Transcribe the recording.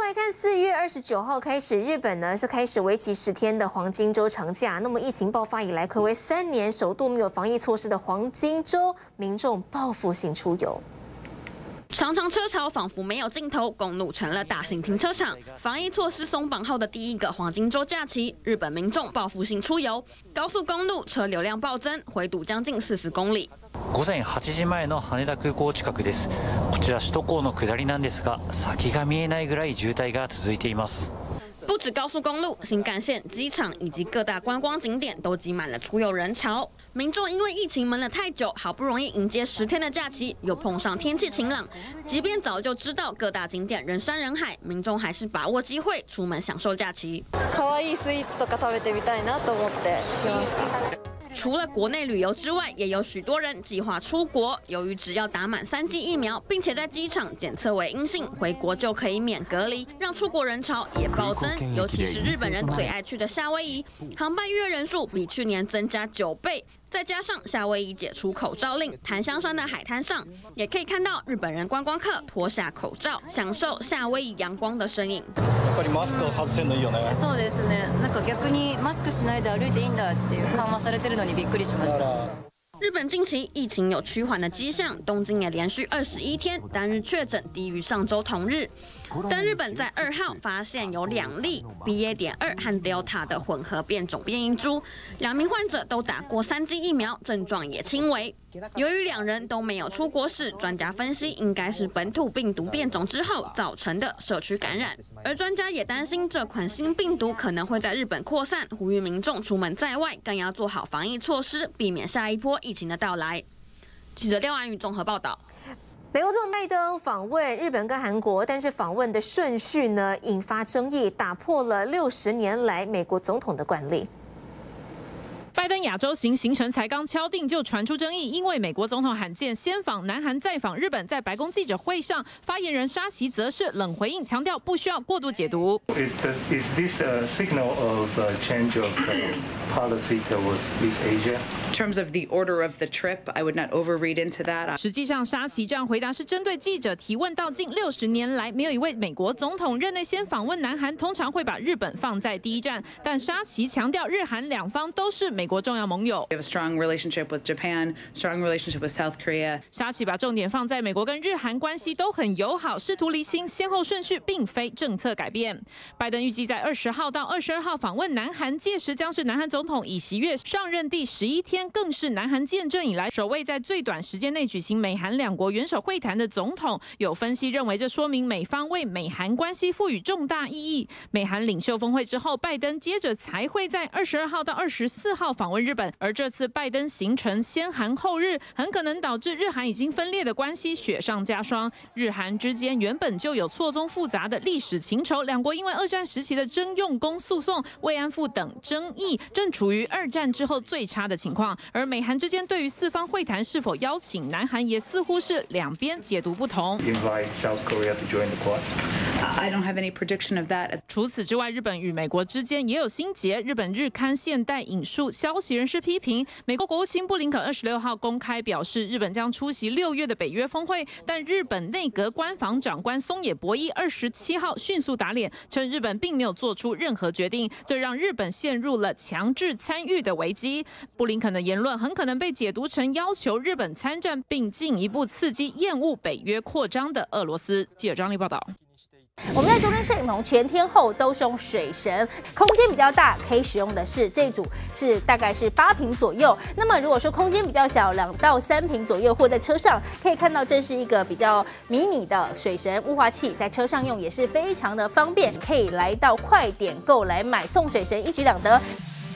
来看，4月29号开始，日本呢是开始为期10天的黄金周长假。那么疫情爆发以来，睽违3年首度没有防疫措施的黄金周，民众报复性出游。 长长车潮仿佛没有尽头，公路成了大型停车场。防疫措施松绑后的第一个黄金周假期，日本民众报复性出游，高速公路车流量暴增，回堵将近40公里。 午前8時前の羽田空港近くです。こちら首都高の下りなんですが、先が見えないぐらい渋滞が続いています。 不止高速公路、新干线、机场以及各大观光景点都挤满了出游人潮。民众因为疫情闷了太久，好不容易迎接10天的假期，又碰上天气晴朗，即便早就知道各大景点人山人海，民众还是把握机会出门享受假期。 可愛いスイーツとか食べてみたいなと思って来ました。 除了国内旅游之外，也有许多人计划出国。由于只要打满3剂疫苗，并且在机场检测为阴性，回国就可以免隔离，让出国人潮也暴增。尤其是日本人最爱去的夏威夷，航班预约人数比去年增加9倍。再加上夏威夷解除口罩令，檀香山的海滩上也可以看到日本人观光客脱下口罩，享受夏威夷陽光的身影。 やっぱりマスクを外せるのいいよね。 そうですね。なんか逆にマスクしないで歩いていいんだっていう緩和されてるのにびっくりしました。 日本近期疫情有趋缓的迹象，东京也连续21天单日确诊低于上周同日。但日本在2号发现有2例 BA.2 和 Delta 的混合变种变异株，2名患者都打过3剂疫苗，症状也轻微。由于2人都没有出国史，专家分析应该是本土病毒变种之后造成的社区感染。而专家也担心这款新病毒可能会在日本扩散，呼吁民众出门在外更要做好防疫措施，避免下一波疫情的到来。记者廖安宇综合报道。 美国总统拜登访问日本跟韩国，但是访问的顺序呢引发争议，打破了60年来美国总统的惯例。 拜登亚洲行行程才刚敲定，就传出争议，因为美国总统罕见先访南韩，再访日本。在白宫记者会上，发言人沙奇则是冷回应，强调不需要过度解读。 Is this a signal of a change of policy towards East Asia? In terms of the order of the trip, I would not overread into that. 实际上，沙奇这样回答是针对记者提问到近60年来，没有一位美国总统任内先访问南韩，通常会把日本放在第一站。但沙奇强调，日韩两方都是美国重要盟友。 We have a strong relationship with Japan, strong relationship with South Korea. 沙奇把重点放在美国跟日韩关系都很友好，试图厘清先后顺序，并非政策改变。拜登预计在20号到22号访问南韩，届时将是南韩总统尹锡悦上任第11天，更是南韩建政以来首位在最短时间内举行美韩两国元首会谈的总统。有分析认为，这说明美方为美韩关系赋予重大意义。美韩领袖峰会之后，拜登接着才会在22号到24号访问日本，而这次拜登行程先韩后日，很可能导致日韩已经分裂的关系雪上加霜。日韩之间原本就有错综复杂的历史情仇，两国因为2战时期的征用工诉讼、慰安妇等争议，正处于2战之后最差的情况。而美韩之间对于4方会谈是否邀请南韩，也似乎是两边解读不同。 Invite South Korea to join the Quad. I don't have any prediction of that. 除此之外，日本与美国之间也有心结。日本日刊现代引述消息人士批评，美国国务卿布林肯26号公开表示，日本将出席6月的北约峰会，但日本内阁官房长官松野博一27号迅速打脸，称日本并没有做出任何决定，这让日本陷入了强制参与的危机。布林肯的言论很可能被解读成要求日本参战，并进一步刺激厌恶北约扩张的俄罗斯。记者张丽报道。 我们在周边摄影棚前天后都是用水神，空间比较大，可以使用的是这组是大概是8坪左右。那么如果说空间比较小，2到3坪左右，或在车上可以看到，这是一个比较迷你的水神雾化器，在车上用也是非常的方便，可以来到快点购来买，送水神一举两得。